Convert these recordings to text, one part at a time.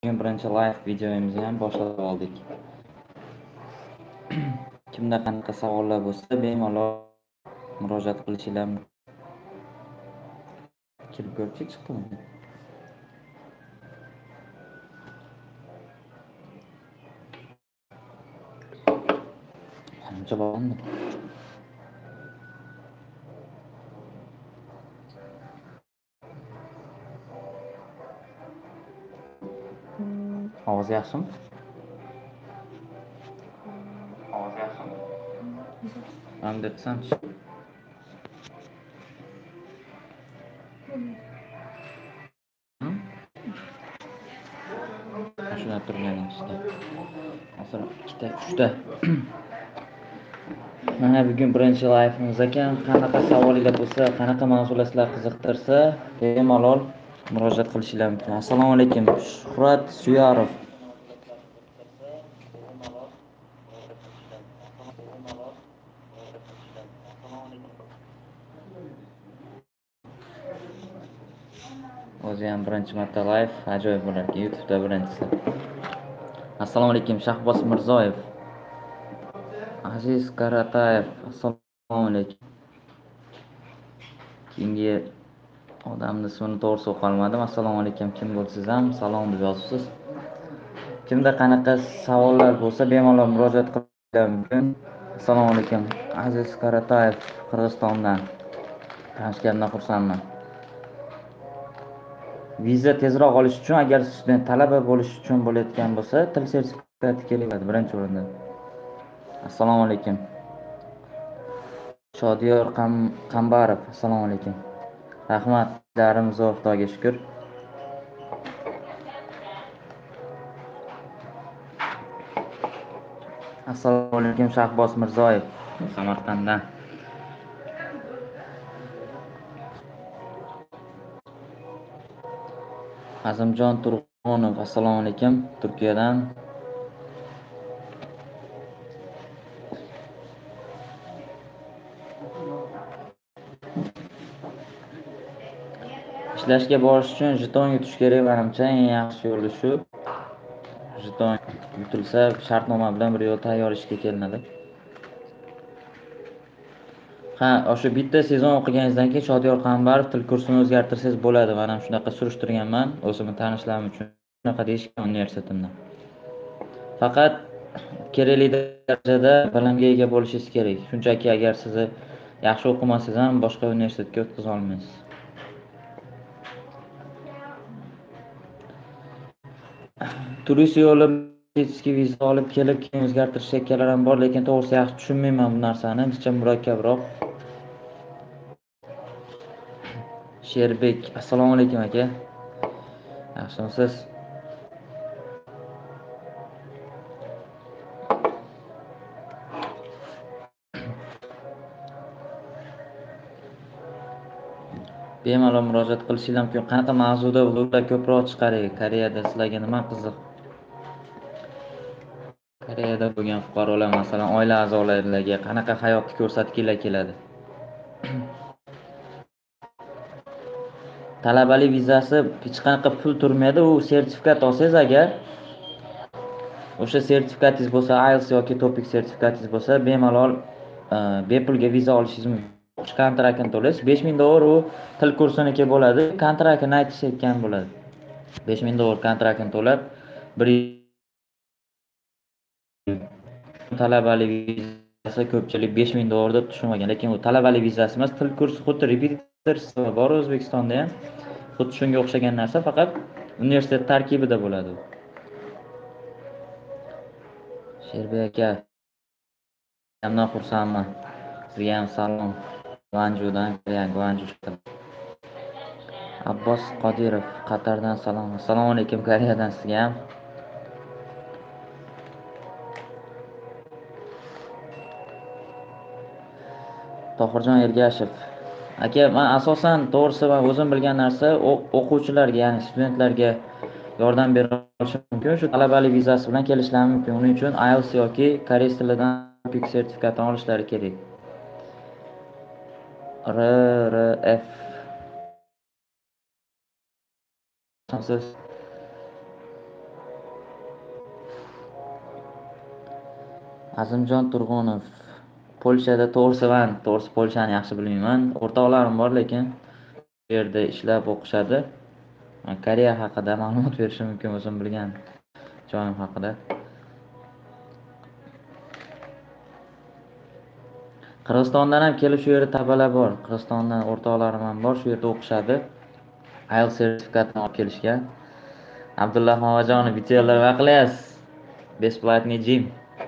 Bugun birinchi live videomizni ham boshlab oldik. Kimda qanaqa savollar bo'lsa, bemalol murojaat qilishinglar mumkin. Kirib ko'rchi chiqdimi? Ancha bo'ldi. Ovoz yaxshimi? Ovoz yaxshimi? Ham debsamchi. Shuna turgan ishda. Asal ikkita, uchta. Mana bugun birinchi live'imiz ekan. Qanaqa savollar bo'lsa, qanaqa mavzular sizlar qiziqtirsa, bemalol murojaat qilishinglar mumkin. Assalomu alaykum. Shuhrat Suyarov. O'zi ham birinchi marta live, ajoyib bo'lar ekan. YouTube'da birinchisi. Assalomu alaykum Shahboz Mirzoyev. Aziz Qaratayev. Assalomu alaykum. Keyingi odamni ismini to'g'ri o'qiy olmadim. Assalomu alaykum. Kim bo'lsangiz ham salom deb yozibsiz. Kimda qanaqa savollar bo'lsa, bemalol murojaat qilishinglar mumkin. Assalomu alaykum. Aziz Qaratayev, Qirg'izistondan. Tanishganimdan xursandman. Viza tezroq olish uchun agar student talaba bo'lish uchun bo'layotgan bo'lsa, til sertifikati kerak birinchi o'rinda. Assalomu alaykum. Shodiyor Qambarov. Assalomu alaykum. Rahmat, ishlarim zo'r, Xudoga shukr. Assalomu alaykum Shahboz Mirzoyev, Samarqanddan. Azimjon Turg'unov. Assalomu alaykum, Turkiyadan. Ishlashga borish uchun jeton yutish kerak, menimcha eng yaxshi yo'li shu. Jeton yutilsa, shartnoma bilan bir yo'l tayyor ishga kelinadi. Ha, o'sha bitta sezon o'qiganingizdan keyin Shodiyor Qambarov til kursini o'zgartirsangiz bo'ladi. Men ham shunaqa surishtirganman, o'zimni tanishlarim uchun. Shunaqa deyishgan universitetimdan. Faqat kerakli darajada bilimga ega bo'lishingiz kerak. Shunchaki agar sizni yaxshi o'qimasangiz ham boshqa universitetga o'tkaza olmaysiz. Turist yo'li viza olib kelib, keyin o'zgartirishlar ham bor, lekin to'g'risi yaxshi tushunmayman bu narsani, ancha murakkabroq. Sherbek, assalomu alaykum aka. Yaxshimisiz? Bemalol murojaat qilishinglar mumkin. Qanaqa mavzuda vloglar ko'proq chiqaring? Koreyada sizlarga nima qiziq? Koreyada bo'lgan fuqarolar, masalan, oila a'zolariga qanaqa hayotni ko'rsatgilari keladi? Talabalik vizasi hech qanaqa pul turmaydi. U sertifikat olsangiz agar, o'sha sertifikatingiz bo'lsa, IELTS yoki TOEFL sertifikatingiz bo'lsa, bemalol bepulga viza olishingiz mumkin. Kontraktini to'laysiz. 5000 dollar u til kursiniki bo'ladi. Kontraktini aytishayotgan bo'ladi. 5000 dollar kontraktini to'lab, bir talabalik vizasi ko'pchilik 5000 dollar deb tushunmagan, lekin u talabalik vizasi emas, til kursi xuddi repeater sistemi bor O'zbekistonda ham. Xuddi shunga o'xshagan narsa, faqat universitet tarkibida bo'ladi. Sherbek aka, hamdan xursandman. Sizga ham salom. Guanjudan, Guanju. Abbos Qodirov, Qatardan salom. Assalomu alaykum Koreyadan sizga ham. Tohirjon Ergashev. Aka, men asosan to'g'risi va o'zim bilgan narsa o'quvchilarga, ya'ni studentlarga yordam bera olishim mumkin. Shu talabalik vizasi bilan kelishlari mumkin. Uning uchun IELTS yoki koreys tilidan TOEFL sertifikatini olishlari kerak. RRF. Azimjon Turg'unov. Polshada to'g'risi Polshani yaxshi bilmayman. O'rtoqlarim bor, lekin bu yerda ishlab o'qishadi. Koreya haqida ma'lumot berishim mumkin o'zim bilgan joyim haqida. Qirg'izistondan ham kelib shu yerda tabalar bor. Qirg'izistondan o'rtoqlarim ham bor, shu yerda o'qishadi. IELTS sertifikatini olib kelishgan. Abdulla Mavajonov, videolar nima qilyapsiz? Бесплатный jim.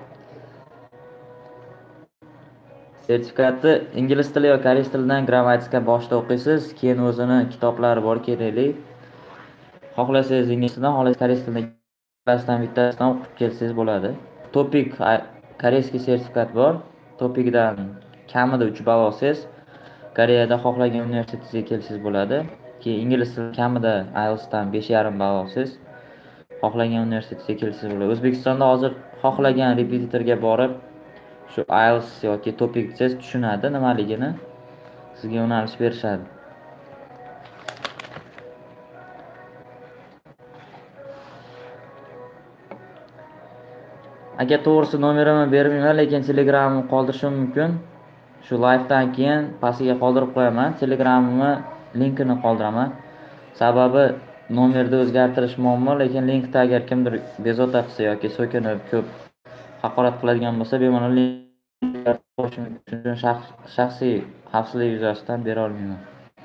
Sertifikatni ingliz tili yoki koreys tilidan grammatika boshida o'qiysiz, keyin o'zini kitoblari bor kerakli. Xohlasangiz ingliz tilidan, xohlasangiz koreys tilidan bittasidan o'qib kelsangiz bo'ladi. Topik koreyskiy sertifikat bor. Topikdan kamida 3 ball olsangiz, Koreyada xohlagan universitetingizga kelsangiz bo'ladi. Keyin ingliz tili kamida IELTSdan 5,5 ball olsangiz, xohlagan universitetingizga kelsangiz bo'ladi. O'zbekistonda hozir xohlagan repetitorga borib shu IELTS yoki Topik desangiz tushunadi nimaligini, sizga yo'nalish berishadi. Agar to'g'risi nomerimni bermayman, lekin Telegramimni qoldirishim mumkin. Shu livedan keyin pastiga qoldirib qo'yaman. Telegramimni linkini qoldiraman. Sababi nomerni o'zgartirish muammo, lekin linkda agar kimdir bezovta qilsa yoki so'kinib ko'p haqorat qiladigan bo'lsa, bemalol shaxsiy xavfsizlik yuzasidan bera olmayman.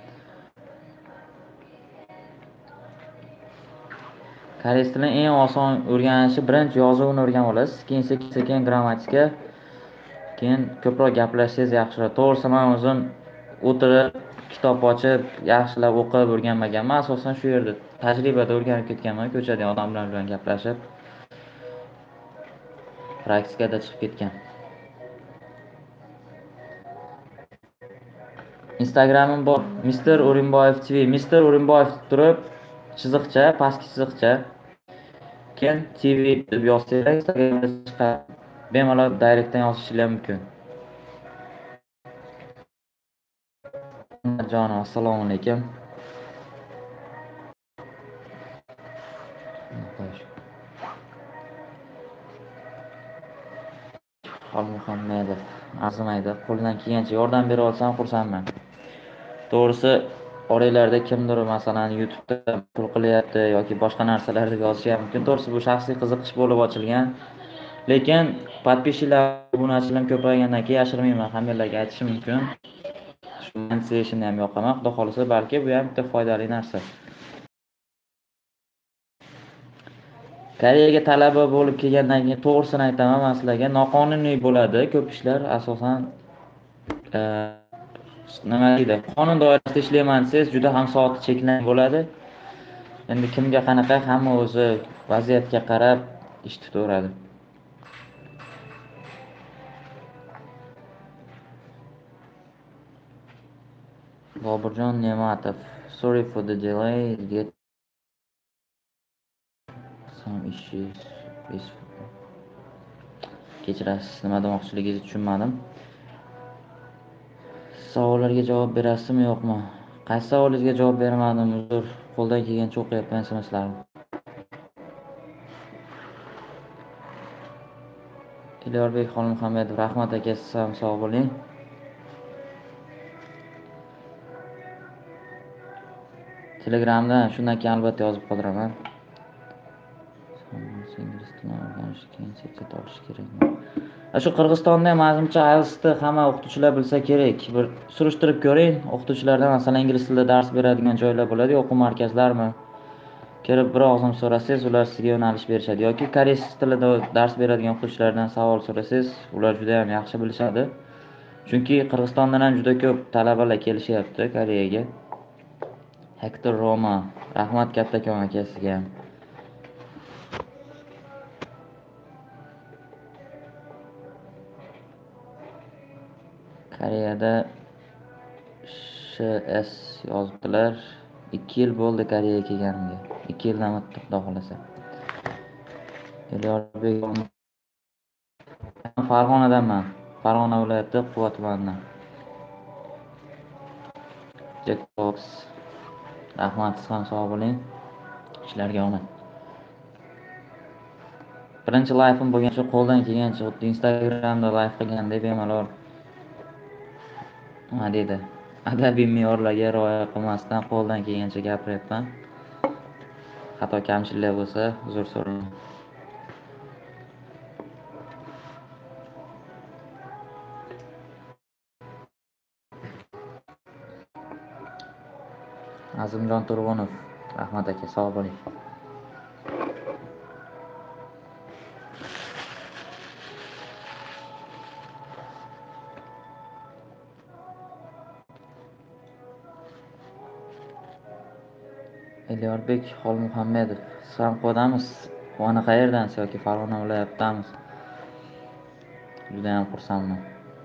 Koreys tilini eng oson o'rganishi birinchi yozuvni o'rganib olasiz, keyin sekin grammatika, keyin ko'proq gaplashsangiz yaxshiroq. To'g'risi men o'zim o'tirib, kitob ochib, yaxshilab o'qib o'rganmaganman. Asosan shu yerda tajribada o'rganib ketganman, ko'chadagi odamlar bilan gaplashib, praktikada chiqib ketgan. Instagramim bor, Mr. Urimboyev TV. Mr. Urimboyev turib, chiziqcha, pastki chiziqcha. Keyin TV deb yozsangiz, Instagramga chiqadi. Bemalol direktdan yozishingiz mumkin. Jonim, assalomu alaykum. Xolmuhammedov arzimaydi. Qo'ldan kelgancha yordam bera olsam xursandman. To'g'risi, oranglarda kimdir masalan YouTube'da pul qilyapti yoki boshqa narsalarda yozishi mumkin. To'g'risi bu shaxsiy qiziqish bo'lib ochilgan. Lekin podpishchilar obunachilarim ko'paygandan keyin yashirmayman, hammalarga aytishim mumkin. Shu mensiishni ham yoqaman. Xudo xolisa, balki bu ham bitta foydali narsa. Koreyaga talaba bo'lib kelgandan keyin to'g'risini aytaman, men sizlarga noqonuniy bo'ladi ko'p ishlar. Asosan nima deydi, qonun doirasida ishlayman desangiz juda ham soat cheklangan bo'ladi. Endi kimga qanaqa, hamma o'zi vaziyatga qarab ish tutaveradi. Boburjon Ne'matov, sorry for the delay. Some issues. Kechirasiz, nima demoqchiligingizni tushunmadim. Savollarga javob berasizmi yo'qmi? Qaysi savolingizga javob bermadim? Uzr, qo'ldan kelgancha o'qiyapman SMS'larni. Elyorbek Xolmuhammedov, rahmat aka, siz ham sog' bo'ling. Telegramdan shundan keyin albatta yozib qoldiraman. Ingliz tilini o'rganish keyin sertifikat olish kerakmi? Shu Qirg'izistonda ham manimcha IELTSni hamma o'qituvchilar bilsa kerak. Bir surishtirib ko'ring, o'qituvchilardan masalan ingliz tilida dars beradigan joylar bo'ladi, o'quv markazlarmi? Kelib bir og'zim so'rasangiz, ular sizga yo'nalish berishadi yoki koreys tilida dars beradigan o'qituvchilardan savol so'rasangiz, ular juda ham yaxshi bilishadi. Chunki Qirg'izistondan ham juda ko'p talabalar kelishyapti Koreyaga. Hector Roma, rahmat kattakon akasiga. Koreyada CS yozibdilar. 2 yil bo'ldi Koreyaga kelganimga. 2 yildan o'tdi, xudo xolasa. Elyorbek Farg'onadanman. Farg'ona viloyati Quva tumanidan. Jackbox. Rahmat, siz ham sog' bo'ling. Ishlarga omad. Birinchi live'im bo'lgancha qo'ldan kelgancha xuddi Instagramda live qilgandek bemalol nima deydi, adabiy me'yorlarga rioya qilmasdan qo'ldan kelgancha gapiryapman. Xato kamchiliklar bo'lsa uzr so'rayman. Azimjon Turg'unov, rahmat aka, sog' bo'ling. Elyorbek Xolmuhammedov, Sanqo'damiz. Quvona qayerdansiz yoki Farg'ona viloyatidamiz? Juda ham xursandman.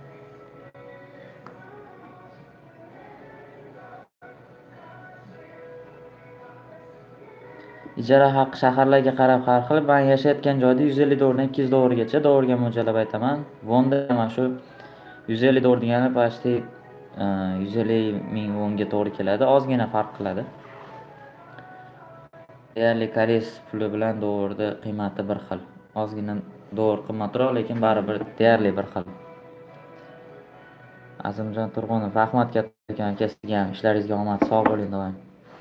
Ijara haqi shaharlarga qarab har xil. Men yashayotgan joyda 150 dollardan 200 dollargacha, dollarga mo'ljallab aytaman. Vonda mana shu 150 dollar degani почти 150 ming wonga to'g'ri keladi. Ozgina farq qiladi. Deyarli koreys puli bilan dollarning qiymati bir xil. Ozgina dollar qimmatroq, lekin baribir deyarli bir xil. Azimjon Turg'unov, rahmat kattakon aka, sizga ham ishlaringizga omad, sog' bo'ling doim.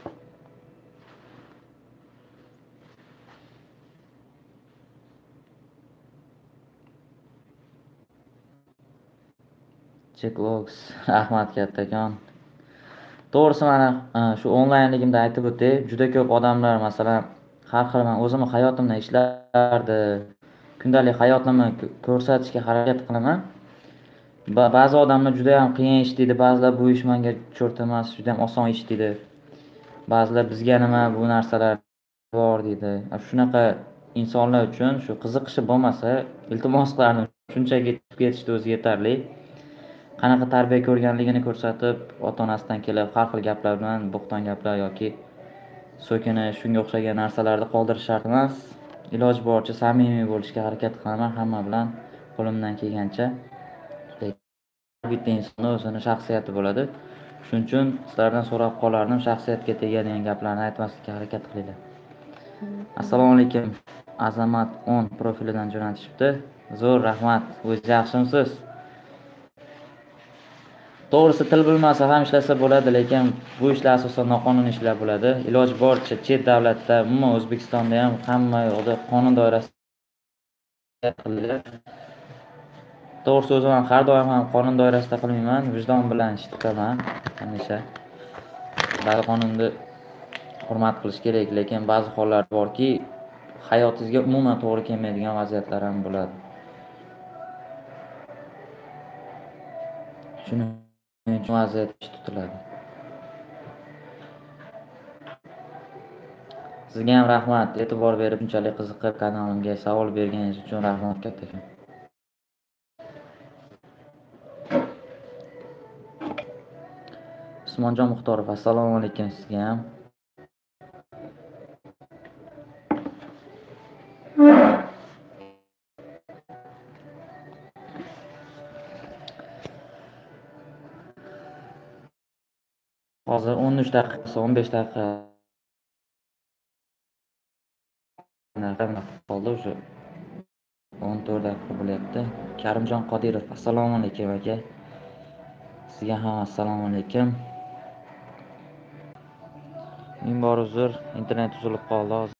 Checklogs, rahmat kattakon. To'g'risi mana shu onlaynligimda aytib o'tay, juda ko'p odamlar masalan har xil, men o'zimni hayotimda ishlardi, kundalik hayotimni ko'rsatishga harakat qilaman. Ba'zi odamlar juda ham qiyin ish deydi, ba'zilar bu ish menga cho'rt emas, juda ham oson ish deydi. Ba'zilar bizga nima bu narsalar bor deydi. Shunaqa insonlar uchun shu qiziqishi bo'lmasa, iltimos qilardim shunchaki ketishdi o'zi yetarli. Qanaqa tarbiya ko'rganligini ko'rsatib, ota-onasidan kelib har xil gaplar bilan, bo'xton gaplar yoki so'kini shunga o'xshagan narsalarni qoldirish shart emas. Iloji boricha samimiy bo'lishga harakat qilaman hamma bilan qo'limdan kelgancha. Bitta insonning o'zining shaxsiyati bo'ladi. Shuning uchun sizlardan so'rab qolardim, shaxsiyatga tegadigan gaplarni aytmaslikka harakat qilinglar. Assalomu alaykum. Azamat 10 profilidan jo'natishibdi. Zo'r rahmat. O'zingiz yaxshimisiz? To'g'risi til bilmasa ham ishlasa bo'ladi, lekin bu ishlar asosan noqonuniy ishlar bo'ladi. Iloji boricha chet davlatda, umuman O'zbekistonda ham hamma yoqda qonun doirasida qiladi. To'g'risi o'zim ham har doim ham qonun doirasida qilmayman, vijdon bilan ish tutaman hamisha. Ba'zi qonunni hurmat qilish kerak, lekin ba'zi hollar borki, hayotingizga umuman to'g'ri kelmaydigan vaziyatlar ham bo'ladi. Shuning uchun vaziyat ish tutiladi. Sizga ham rahmat, e'tibor berib, bunchalik qiziqib kanalimga savol berganingiz uchun rahmat kattakon. Usmonjon Muxtorov, assalomu alaykum sizga ham. Hozir 13 daqiqa, 15 daqiqa qoldi, o'sha 14 daqiqa bo'lyapti. Karimjon Qodirov, assalomu alaykum aka. Sizga ham assalomu alaykum. Ming bor uzr, internet uzilib qoldi hozir.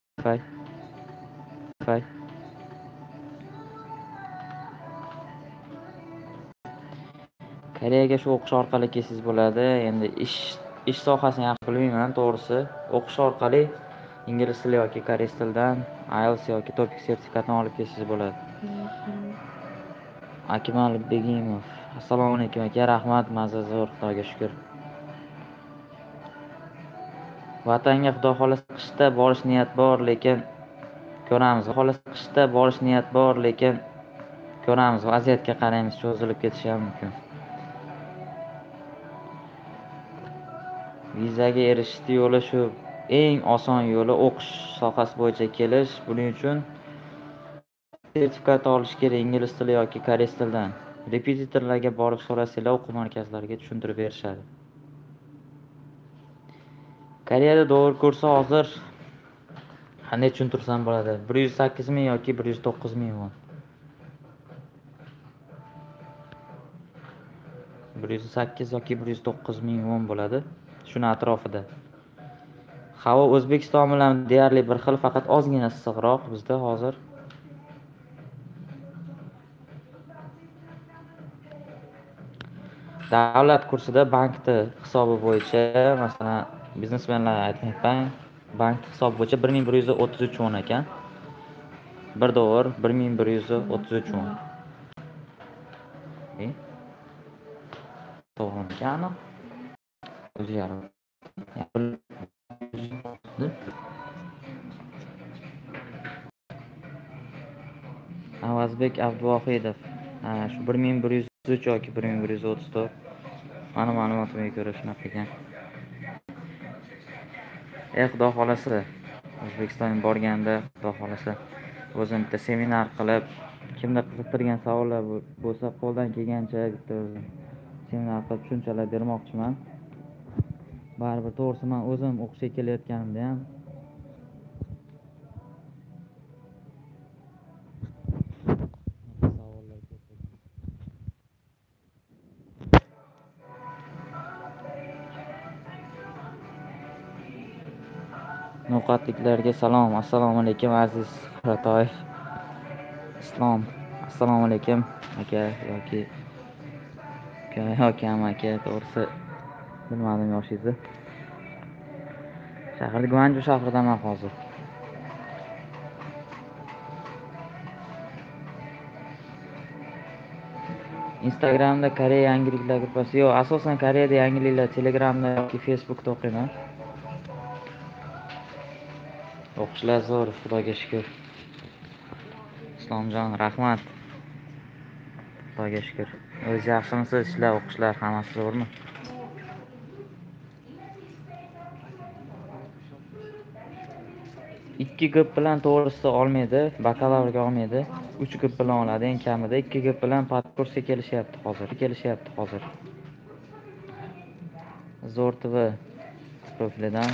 Koreyaga shu o'qish orqali kelsangiz bo'ladi. Endi ish sohasini yaxshi bilmayman, to'g'risi. O'qish orqali ingliz tili yoki koreys tilidan IELTS yoki TOEFL sertifikatini olib kelsangiz bo'ladi. Akmal Begimov, assalomu alaykum aka, rahmat, mazza zo'r, Xudoga shukr. Vatanga Xudo xolasa qishda borish niyat bor, lekin ko'ramiz. Qishda borish niyat bor, lekin ko'ramiz. Vaziyatga qaraymiz, cho'zilib ketishi ham mumkin. Vizaga erishishning yo'li shu, eng oson yo'li o'qish sohasi bo'yicha kelish. Buning uchun sertifikat olish kerak, ingliz tili yoki koreys tilidan. Repetitorlarga borib so'rasanglar, o'quv markazlariga tushuntirib berishadi. Koreyada dollar kursi hozir Qanday tushuntirsam bo'ladi? 108 ming yoki 109 ming won. 108 yoki 109 ming won bo'ladi. Shuni atrofida. Havo O'zbekiston bilan deyarli bir xil, faqat ozgina issiqroq bizda hozir. Davlat kursida bankda hisobi bo'yicha, masalan, biznesmenlar aytmayman, bank hisobi bo'yicha 1133 won ekan. 1 dollar 1133 won. To'g'rimi? O'zgarib. Avazbek Abduvohidov. Shu 1133 yoki 1134. Mana ma'lumotimga ko'ra shunaqa ekan. Xudo xolasa O'zbekistonga borganda, xudo xolasa o'zim bitta seminar qilib, kimda qiziqtirgan savollar bo'lsa, qo'ldan kelgancha bitta seminar qilib tushunchalar bermoqchiman. Baribir to'g'risi men o'zim o'qishga kelayotganimda ham No'qatliklarga salom. Assalomu alaykum aziz Ratoyev. Islom. Assalomu alaykum aka yoki akam aka, to'g'risi bilmadim yoshingizni. Shahar Guanju shahridaman hozir. Instagramda Koreya yangiliklar gruppasi yo'q, asosan Koreyada yangiliklar Telegramda yoki Facebookda o'qiyman. O'qishlar zo'r, Xudoga shukr. Islomjon, rahmat. Xudoga shukr. O'zingiz yaxshimisiz? Ishlar, o'qishlar hammasi zo'rmi? Ikki gp bilan to'g'risi olmaydi, bakalavrga olmaydi. 3 gp bilan oladi, eng kamida 2 gp bilan podkursga kelishyapti hozir. Zo'r TV profilidan.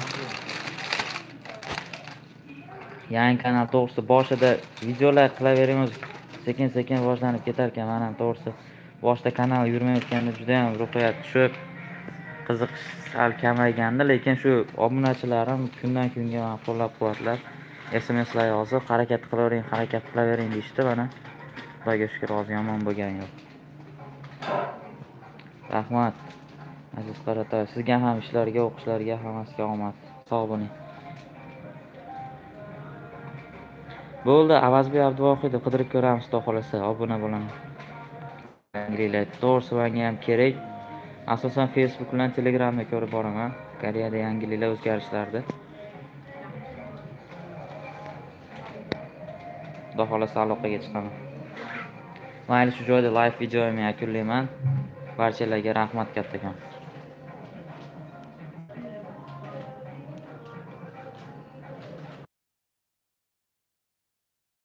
Yangi kanal to'g'risi boshida videolar qilaveramiz, sekin-sekin rivojlanib ketar ekan. Men ham to'g'risi boshida kanal yurmayotganda juda ham ruhiyat tushib, qiziqish sal kamaygandi, lekin shu obunachilarim kundan kunga meni qo'llab-quvvatlab, SMSlar yozib, harakat qilavering deyishdi. Mana Xudoga shukr, hozir yomon bo'lgani yo'q. Rahmat. Aziz Qaratoy, sizga ham ishlarga, o'qishlarga hammasiga omad. Sog' bo'ling. Bo'ldi, Avazbek Abduvohidov qidirib ko'ramiz, xudo xolasa, obuna bo'laman. Yangiliklar to'g'risi menga ham kerak. Asosan Facebook bilan Telegramda ko'rib boraman. Koreyada yangiliklar o'zgarishlardi. Xudo xolasa aloqaga chiqaman. Mayli, shu joyda live videomni yakunlayman. Barchalarga rahmat kattakon.